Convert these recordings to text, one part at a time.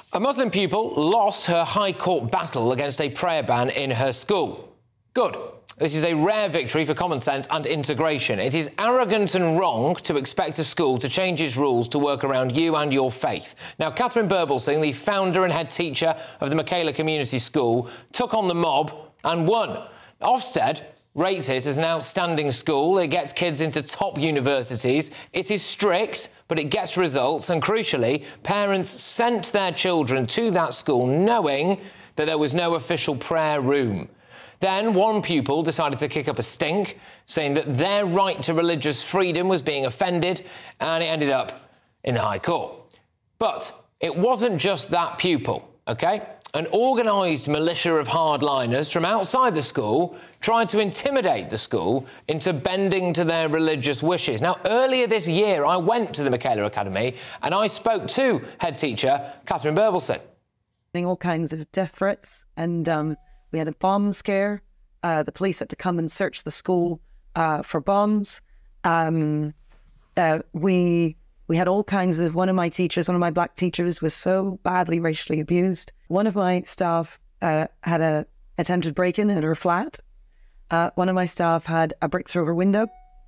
A Muslim pupil lost her High Court battle against a prayer ban in her school. Good. This is a rare victory for common sense and integration. It is arrogant and wrong to expect a school to change its rules to work around you and your faith. Now, Catherine Birbalsingh, the founder and head teacher of the Michaela Community School, took on the mob and won. Ofsted rates it as an outstanding school. It gets kids into top universities. It is strict, but it gets results. And crucially, parents sent their children to that school knowing that there was no official prayer room. Then one pupil decided to kick up a stink, saying that their right to religious freedom was being offended, and it ended up in the High Court. But it wasn't just that pupil, OK? An organised militia of hardliners from outside the school tried to intimidate the school into bending to their religious wishes. Now, earlier this year, I went to the Michaela Academy and I spoke to head teacher Catherine Birbalsingh. All kinds of death threats, and we had a bomb scare. The police had to come and search the school for bombs. We had all kinds of... One of my black teachers was so badly racially abused. One of my staff had an attempted break-in at her flat. One of my staff had a brick through her window.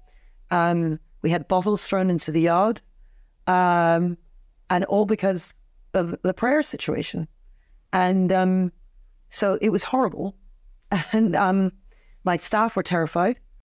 We had bottles thrown into the yard. And all because of the prayer situation. And so it was horrible. And my staff were terrified.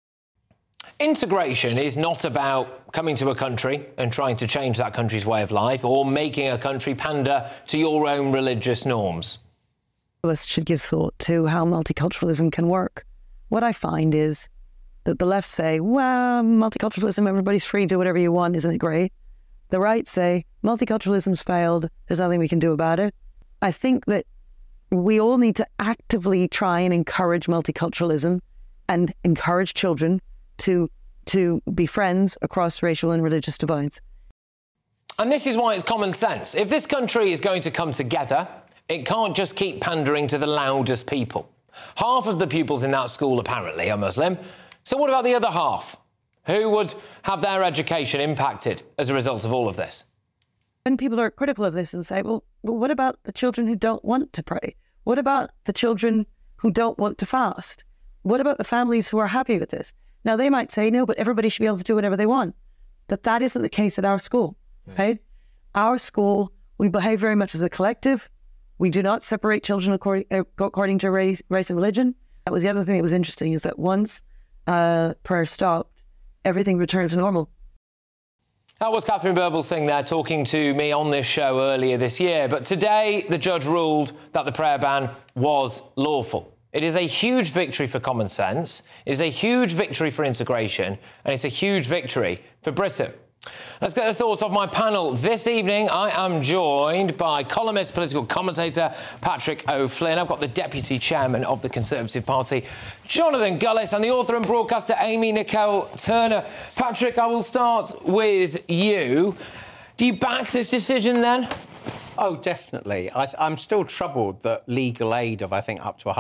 Integration is not about coming to a country and trying to change that country's way of life or making a country pander to your own religious norms. Us should give thought to how multiculturalism can work. What I find is that the left say, well, multiculturalism, everybody's free to do whatever you want, isn't it great? The right say, multiculturalism's failed, there's nothing we can do about it. I think that we all need to actively try and encourage multiculturalism and encourage children to be friends across racial and religious divides. And this is why it's common sense. If this country is going to come together, it can't just keep pandering to the loudest people. Half of the pupils in that school, apparently, are Muslim. So what about the other half? Who would have their education impacted as a result of all of this? When people are critical of this and say, well, what about the children who don't want to pray? What about the children who don't want to fast? What about the families who are happy with this? Now, they might say, no, but everybody should be able to do whatever they want. But that isn't the case at our school, right? Our school, we behave very much as a collective. We do not separate children according to race and religion. That was the other thing that was interesting, is that once prayer stopped, everything returned to normal. That was Catherine Birbalsingh there talking to me on this show earlier this year. But today, the judge ruled that the prayer ban was lawful. It is a huge victory for common sense, it is a huge victory for integration, and it's a huge victory for Britain. Let's get the thoughts of my panel. This evening, I am joined by columnist, political commentator Patrick O'Flynn. I've got the Deputy Chairman of the Conservative Party, Jonathan Gullis, and the author and broadcaster Amy Nicole Turner. Patrick, I will start with you. Do you back this decision then? Oh, definitely. I'm still troubled that legal aid of, I think, up to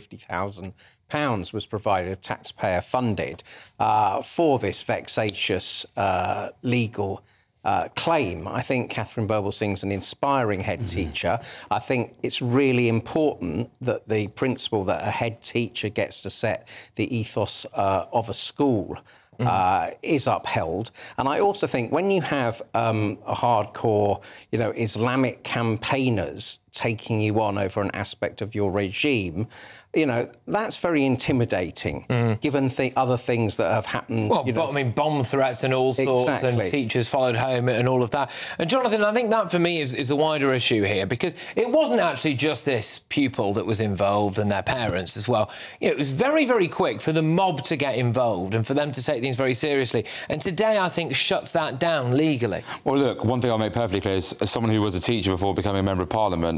£150,000 was provided, taxpayer funded, for this vexatious legal claim. I think Catherine Birbalsingh's an inspiring head teacher. I think it's really important that the principle that a head teacher gets to set the ethos of a school is upheld. And I also think when you have a hardcore, Islamic campaigners taking you on over an aspect of your regime, that's very intimidating, given other things that have happened. Well, but, I mean, bomb threats and all sorts, and teachers followed home and all of that. And, Jonathan, I think that, for me, is the wider issue here, because it wasn't actually just this pupil that was involved and their parents as well. It was very, very quick for the mob to get involved and for them to take things very seriously. And today, I think, shuts that down legally. Well, look, one thing I'll make perfectly clear is, as someone who was a teacher before becoming a Member of Parliament,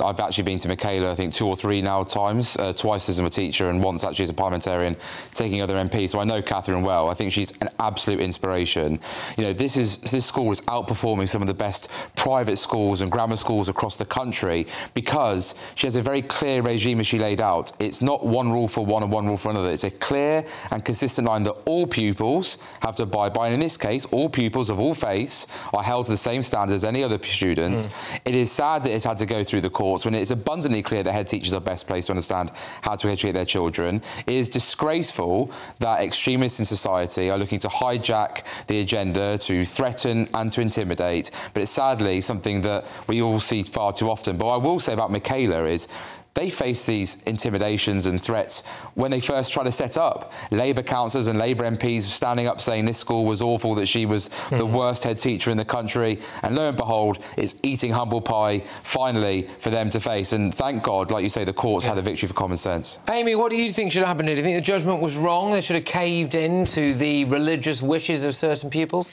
I've actually been to Michaela, I think 2 or 3 now times, twice as a teacher and once actually as a parliamentarian, taking other MPs. So I know Catherine well. I think she's an absolute inspiration. You know, this school is outperforming some of the best private schools and grammar schools across the country because she has a very clear regime as she laid out. It's not one rule for one and one rule for another. It's a clear and consistent line that all pupils have to abide by. And in this case, all pupils of all faiths are held to the same standards as any other student. It is sad that it's had to go through the courts when it's abundantly clear that head teachers are best placed to understand how to educate their children. It is disgraceful that extremists in society are looking to hijack the agenda, to threaten and to intimidate. But it's sadly something that we all see far too often. But what I will say about Michaela is they face these intimidations and threats when they first try to set up. Labour councillors and Labour MPs standing up saying this school was awful, that she was the worst head teacher in the country. And lo and behold, it's eating humble pie, finally, for them to face. And thank God, like you say, the courts had a victory for common sense. Amy, what do you think should happen here? Do you think the judgment was wrong? They should have caved in to the religious wishes of certain pupils?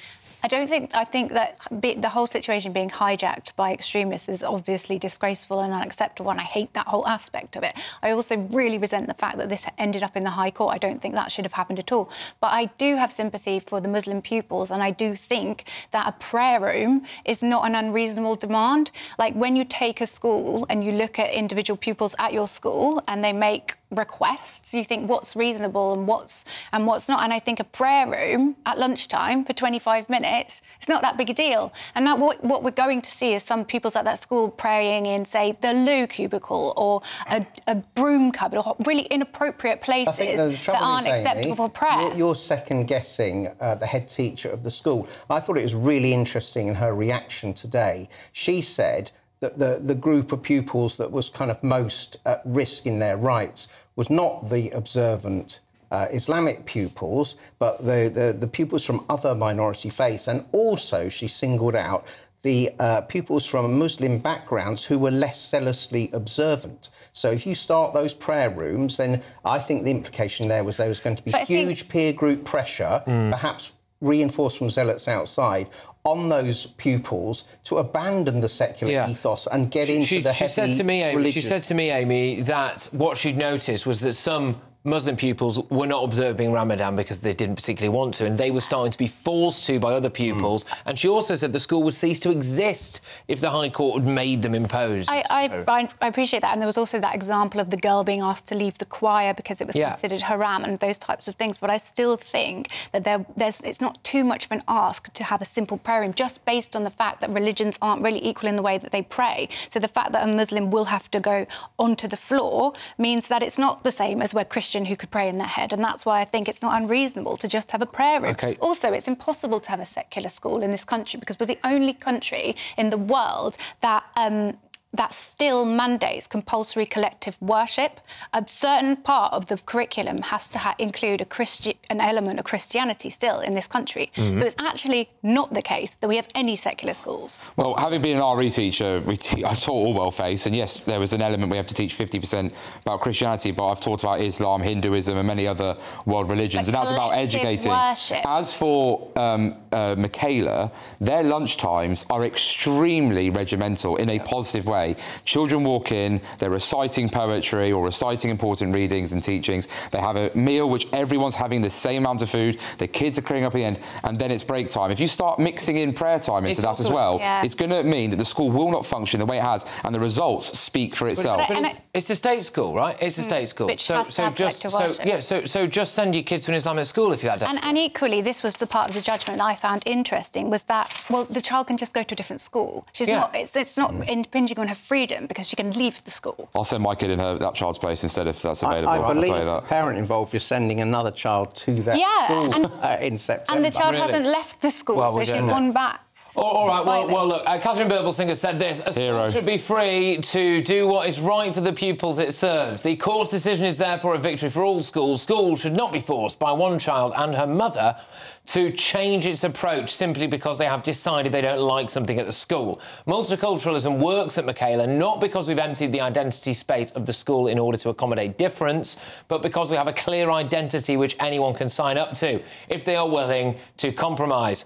I think that the whole situation being hijacked by extremists is obviously disgraceful and unacceptable, and I hate that whole aspect of it. I also really resent the fact that this ended up in the High Court. I don't think that should have happened at all. But I do have sympathy for the Muslim pupils, and I do think that a prayer room is not an unreasonable demand. Like, when you take a school and you look at individual pupils at your school and they make requests, you think what's reasonable and what's not. And I think a prayer room at lunchtime for 25 minutes, it's not that big a deal. And now what we're going to see is some pupils at that school praying in, say, the loo cubicle or a broom cupboard, or really inappropriate places that aren't acceptable for prayer. You're second-guessing the head teacher of the school. I thought it was really interesting in her reaction today. She said that the group of pupils that was kind of most at risk in their rights was not the observant Islamic pupils, but the pupils from other minority faiths. And also she singled out the pupils from Muslim backgrounds who were less zealously observant. So if you start those prayer rooms, then I think the implication there was going to be huge peer group pressure, perhaps reinforced from zealots outside, on those pupils to abandon the secular ethos and get into the heavy religion. She said to me, Amy, that what she'd noticed was that some Muslim pupils were not observing Ramadan because they didn't particularly want to, and they were starting to be forced to by other pupils. And she also said the school would cease to exist if the High Court had made them impose. I appreciate that. And there was also that example of the girl being asked to leave the choir because it was considered haram and those types of things. But I still think that it's not too much of an ask to have a simple prayer room, just based on the fact that religions aren't really equal in the way that they pray. So the fact that a Muslim will have to go onto the floor means that it's not the same as where Christian who could pray in their head, and that's why I think it's not unreasonable to just have a prayer room. Also, it's impossible to have a secular school in this country because we're the only country in the world that still mandates compulsory collective worship. A certain part of the curriculum has to include an element of Christianity still in this country. So it's actually not the case that we have any secular schools. Well, having been an RE teacher, I taught all well-faced, and yes, there was an element we have to teach 50% about Christianity, but I've taught about Islam, Hinduism and many other world religions, and that's about educating. Worship. As for Michaela, their lunchtimes are extremely regimental in a positive way. Children walk in, they're reciting poetry or reciting important readings and teachings. They have a meal which everyone's having the same amount of food. The kids are clearing up at the end, and then it's break time. If you start mixing in prayer time into that as well, it's going to mean that the school will not function the way it has, and the results speak for itself. But it's a state school, right? It's a state school. Which has to have collective worship. So just send your kids to an Islamic school if you're that desperate. And equally, this was the part of the judgment that I found interesting, was that, well, the child can just go to a different school. She's not, it's not impinging on her freedom because she can leave the school. I'll send my kid in that child's place instead if that's available. I believe the parent involved is sending another child to that school in September. And the child hasn't left the school, so she's gone back. All right, well, look, Catherine Birbalsingh said this: a school should be free to do what is right for the pupils it serves. The court's decision is therefore a victory for all schools. Schools should not be forced by one child and her mother to change its approach simply because they have decided they don't like something at the school. Multiculturalism works at Michaela not because we've emptied the identity space of the school in order to accommodate difference, but because we have a clear identity which anyone can sign up to if they are willing to compromise.